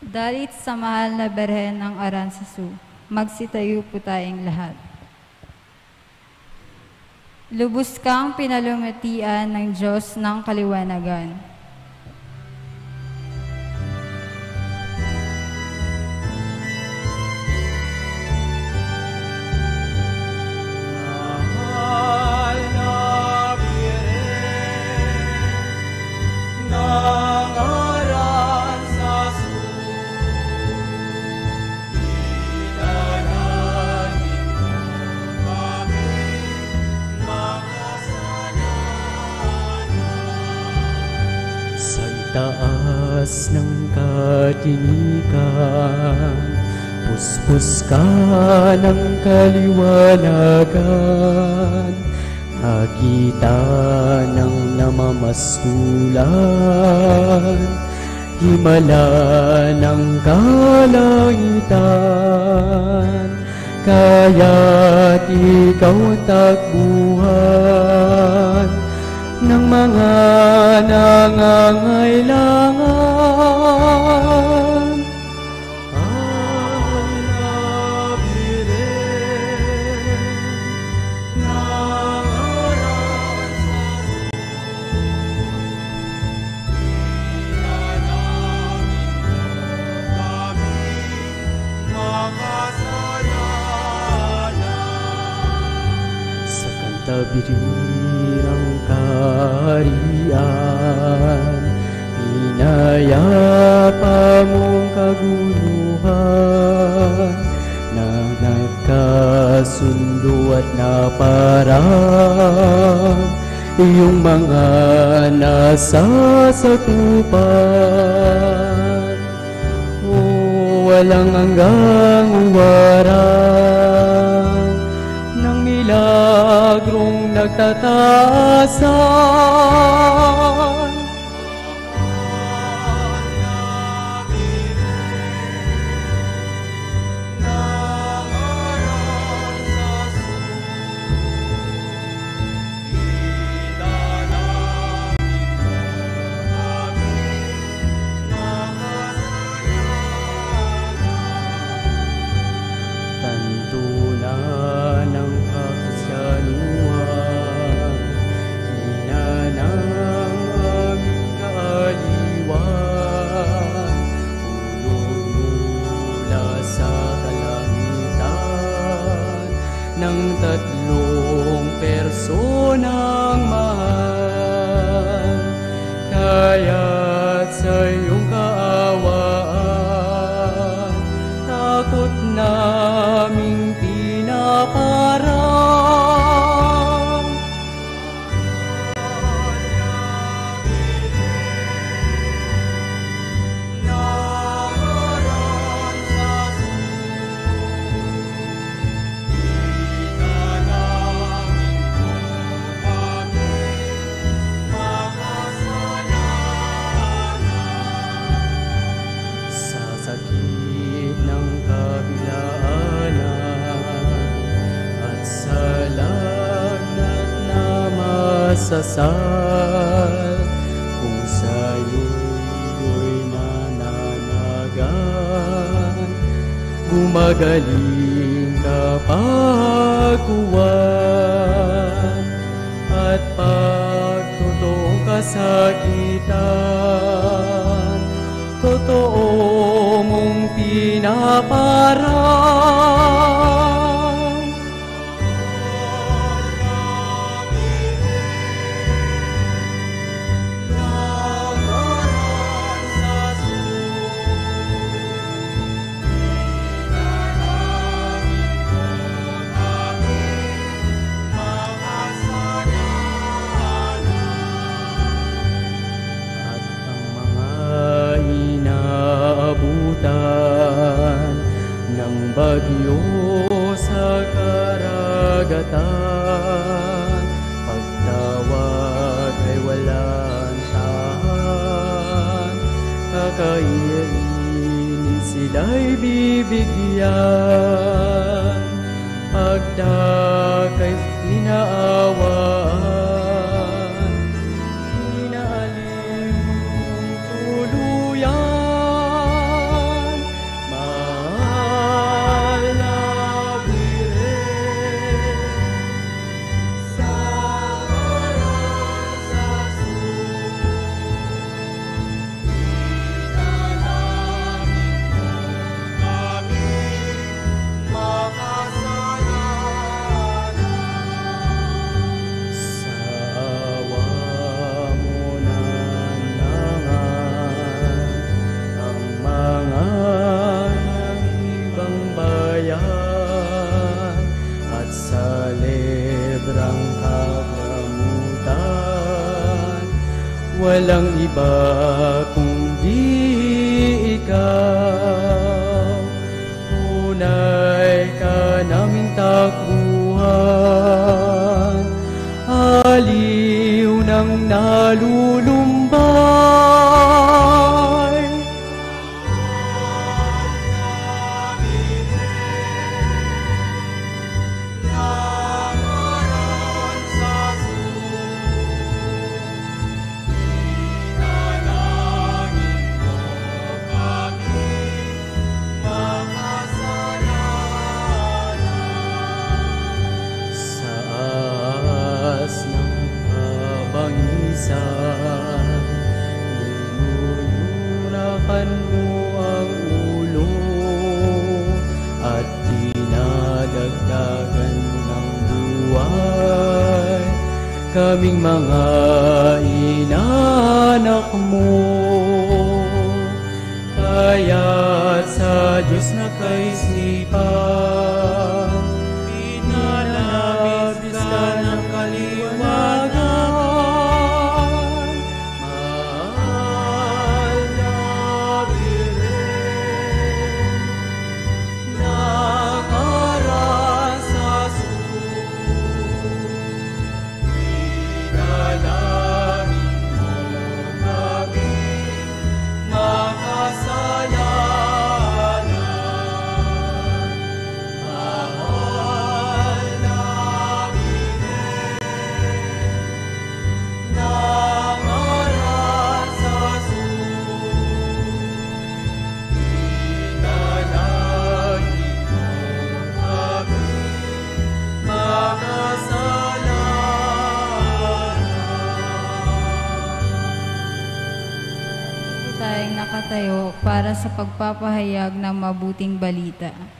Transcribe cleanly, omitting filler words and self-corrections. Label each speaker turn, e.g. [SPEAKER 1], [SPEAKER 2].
[SPEAKER 1] Dalit sa mahal na Birhen ng Aranzazu, magsitayo po tayong lahat. Lubos kang pinalumatian ng Diyos ng kaliwanagan.
[SPEAKER 2] Mahal na Birhen ng Aranzazu, ilalangin mo kami makasalanan. Sa itaas ng katinikan, puspos ka ng kaliwanagan, nakita ng namamastulan, himala ng kalangitan, kaya't ikaw ang takbuhan ng mga nangangailangan. Birhen kaharian, pinayapa mong kaguluhan, na nagkasundo at naparang iyong mga nasasakupan. O walang hanggang uwarang ng milagrong nagtataasan. Ng tatlong personang mahal, kaya't sa iyong kaawaan, takot naming pinaparang. Sasal kung sa'yo'y nananagan, gumagaling kapag uwan, at pag totoong kasakitan, totoo mong pinaparang. Ng bagyo sa karagatan, pagtawag ay walang tahan, kakainin sila'y bibigyan, pagdakay inaawaan, inaalim tuluyan. ng nalulumbay. Inuyurakan mo ang ulo at dinadagdagan ng buhay kaming mga inanak mo. Kaya't sa Diyos na kaisipan, pinalabis ka ng kaliwagan. Mahal na Birhen ng Aranzazu, inalangin mo kami makasalanan. Mahal na Birhen ng Aranzazu, inalangin mo kami makasalanan.
[SPEAKER 1] Tayong nakatayo para sa pagpapahayag ng mabuting balita.